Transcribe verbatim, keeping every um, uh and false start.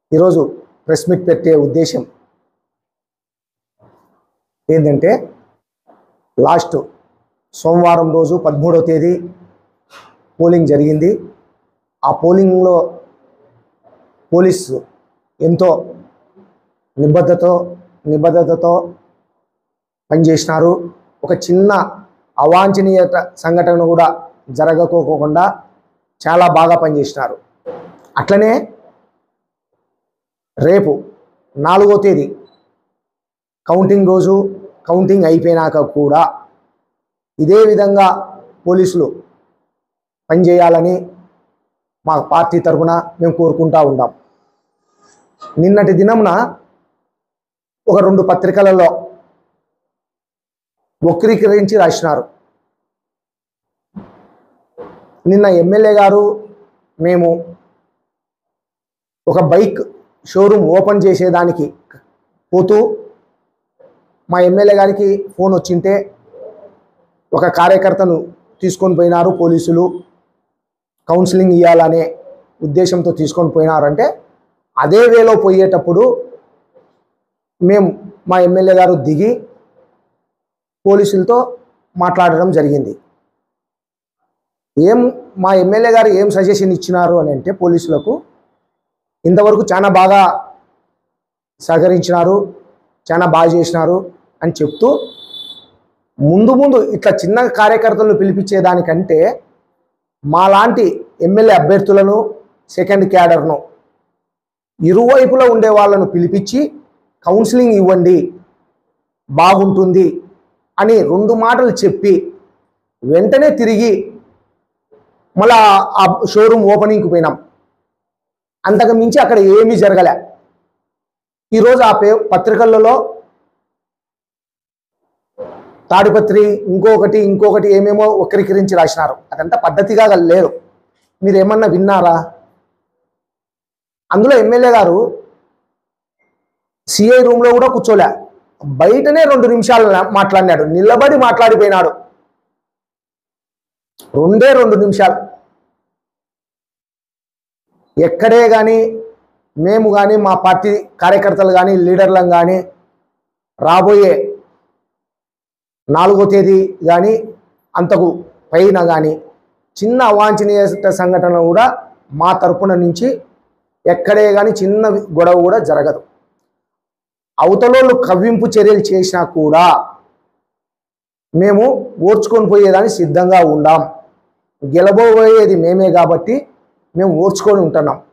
ఈరోజు press meet పెట్టే ఉద్దేశం ఏంటంటే లాస్ట్ సోమవారం రోజు పదమూడవ తేదీ పోలింగ్ జరిగింది. ఆ పోలింగ్లో పోలీసు ఎంతో నిబద్ధతతో నిబద్ధతతో పనిచేసినారు. ఒక చిన్న అవాంఛనీయ సంఘటన కూడా జరగకోకుండా చాలా బాగా పనిచేసినారు. అట్లనే రేపు నాలుగో తేదీ కౌంటింగ్ రోజు కౌంటింగ్ అయిపోయినాక కూడా ఇదే విధంగా పోలీసులు పనిచేయాలని మా పార్టీ తరఫున మేము కోరుకుంటూ ఉంటాం. నిన్నటి దినమున ఒక రెండు పత్రికలలో వక్రీకరించి రాసినారు. నిన్న ఎమ్మెల్యే గారు మేము ఒక బైక్ షోరూమ్ ఓపెన్ చేసేదానికి పోతూ మా ఎమ్మెల్యే గారికి ఫోన్ వచ్చింటే ఒక కార్యకర్తను తీసుకొని పోయినారు పోలీసులు, కౌన్సిలింగ్ ఇవ్వాలనే ఉద్దేశంతో తీసుకొని పోయినారంటే అదే వేలో పోయేటప్పుడు మేము మా ఎమ్మెల్యే గారు దిగి పోలీసులతో మాట్లాడడం జరిగింది. ఏం మా ఎమ్మెల్యే గారు ఏం సజెషన్ ఇచ్చినారు అని అంటే పోలీసులకు ఇంతవరకు చాలా బాగా సహకరించినారు, చాలా బాగా చేసినారు అని చెప్తూ ముందు ముందు ఇట్లా చిన్న కార్యకర్తలను పిలిపించేదానికంటే మాలాంటి ఎమ్మెల్యే అభ్యర్థులను సెకండ్ క్యాడర్ను ఇరువైపులా ఉండే వాళ్ళను పిలిపించి కౌన్సిలింగ్ ఇవ్వండి బాగుంటుంది అని రెండు మాటలు చెప్పి వెంటనే తిరిగి మళ్ళా ఆ షోరూమ్ ఓపెనింగ్కి పోయినాం. అంతకు మించి అక్కడ ఏమీ జరగలే. ఈరోజు ఆ పే పత్రికలలో తాడిపత్రి ఇంకొకటి ఇంకొకటి ఏమేమో వక్రీకరించి రాసినారు. అదంతా పద్ధతిగా లేదు. మీరు ఏమన్నా విన్నారా? అందులో ఎమ్మెల్యే గారు సిఐ రూమ్లో కూడా కూర్చోలే, బయటనే రెండు నిమిషాలు మాట్లాడినాడు, నిలబడి మాట్లాడిపోయినాడు. రెండే రెండు నిమిషాలు. ఎక్కడే కానీ మేము కానీ మా పార్టీ కార్యకర్తలు కానీ లీడర్లను కానీ రాబోయే నాలుగో తేదీ కానీ అంతకు పైన కానీ చిన్న అవాంఛనీయ సంఘటన కూడా మా తరపున నుంచి ఎక్కడే కానీ చిన్న గొడవ కూడా జరగదు. అవతలోళ్ళు కవ్వింపు చర్యలు చేసినా కూడా మేము ఓర్చుకొని పోయేదాన్ని సిద్ధంగా ఉండాం. గెలబోయేది మేమే కాబట్టి మేము ఓర్చుకొని ఉంటున్నాం.